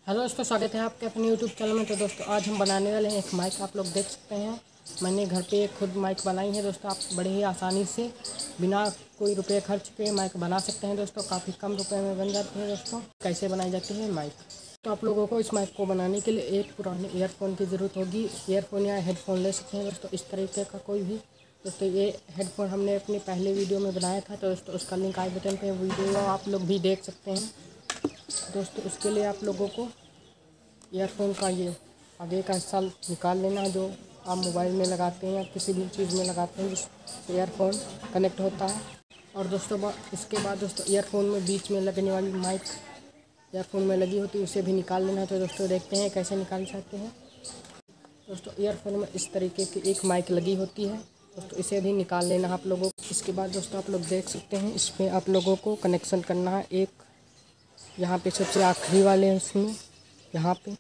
Hello दोस्तों, स्वागत है आपके अपने यूट्यूब चैनल में। तो दोस्तों आज हम बनाने वाले हैं एक माइक। आप लोग देख सकते हैं मैंने घर पे खुद माइक बनाई है। दोस्तों आप बड़े ही आसानी से बिना कोई रुपये खर्च के माइक बना सकते हैं। दोस्तों काफ़ी कम रुपए में बन जाती है। दोस्तों कैसे बनाई जाती है माइक, तो आप लोगों को इस माइक को बनाने के लिए एक पुराने ईयरफोन की ज़रूरत होगी। ईयरफोन या हेडफोन ले सकते हैं दोस्तों, इस तरीके का कोई भी। दोस्तों ये हेडफोन हमने अपने पहले वीडियो में बनाया था, तो दोस्तों उसका लिंक आई बटन पे वीडियो आप लोग भी देख सकते हैं। दोस्तों उसके लिए आप लोगों को ईयरफोन का ये आगे का हिस्सा निकाल लेना, जो आप मोबाइल में लगाते हैं या किसी भी चीज़ में लगाते हैं जिससे ईयरफोन कनेक्ट होता है। और दोस्तों इसके बाद दोस्तों ईयरफोन में बीच में लगने वाली माइक ईयरफोन में लगी होती है, उसे भी निकाल लेना। तो दोस्तों देखते हैं कैसे निकाल सकते हैं। दोस्तों ईयरफोन में इस तरीके की एक माइक लगी होती है। दोस्तों इसे भी निकाल लेना आप लोगों को। इसके बाद दोस्तों आप लोग देख सकते हैं इसमें आप लोगों को कनेक्शन करना है। एक यहाँ पे सबसे आखिरी वाले हैं, इसमें यहाँ पे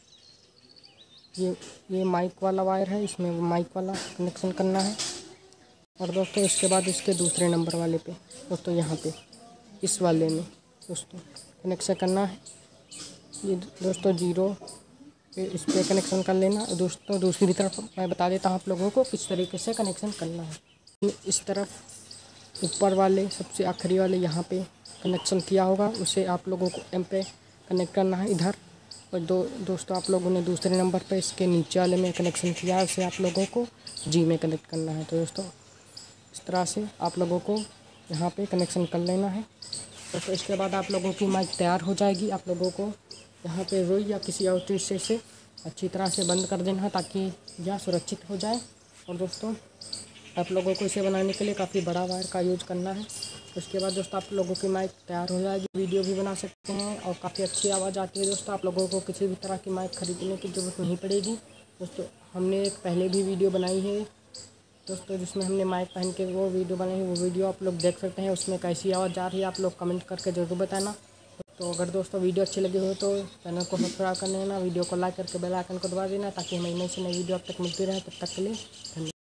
ये माइक वाला वायर है, इसमें माइक वाला कनेक्शन करना है। और दोस्तों इसके बाद इसके दूसरे नंबर वाले पे दोस्तों यहाँ पे इस वाले में दोस्तों कनेक्शन करना है। ये दोस्तों जीरो पे इस पर कनेक्शन कर लेना। दोस्तों दूसरी तरफ मैं बता देता हूँ आप लोगों को किस तरीके से कनेक्शन करना है। इस तरफ ऊपर वाले सबसे आखिरी वाले यहाँ पे कनेक्शन किया होगा, उसे आप लोगों को एम पे कनेक्ट करना है इधर। और दोस्तों आप लोगों ने दूसरे नंबर पे इसके नीचे वाले में कनेक्शन किया है, उसे आप लोगों को जी में कनेक्ट करना है। तो दोस्तों इस तरह से आप लोगों को यहाँ पे कनेक्शन कर लेना है। तो इसके बाद आप लोगों की माइक तैयार हो जाएगी। आप लोगों को यहाँ पे रुई या किसी और चीज़ से अच्छी तरह से बंद कर देना है ताकि यह सुरक्षित हो जाए। और दोस्तों आप लोगों को इसे बनाने के लिए काफ़ी बड़ा वायर का यूज करना है। उसके बाद दोस्तों आप लोगों की माइक तैयार हो जाएगी। वीडियो भी बना सकते हैं और काफ़ी अच्छी आवाज़ आती है। दोस्तों आप लोगों को किसी भी तरह की माइक खरीदने की ज़रूरत नहीं पड़ेगी। दोस्तों हमने एक पहले भी वीडियो बनाई है दोस्तों, जिसमें हमने माइक पहन के वो वीडियो बनाई है। वो वीडियो आप लोग देख सकते हैं, उसमें कैसी आवाज़ आ रही है आप लोग कमेंट करके ज़रूर बताना। तो अगर दोस्तों वीडियो अच्छी लगी हो तो चैनल को सब्सक्राइब कर लेना, वीडियो को लाइक करके बेल आइकन को दबा देना ताकि हमें नई से नई वीडियो अब तक मिलती रहे। तब तक के लिए धन्यवाद।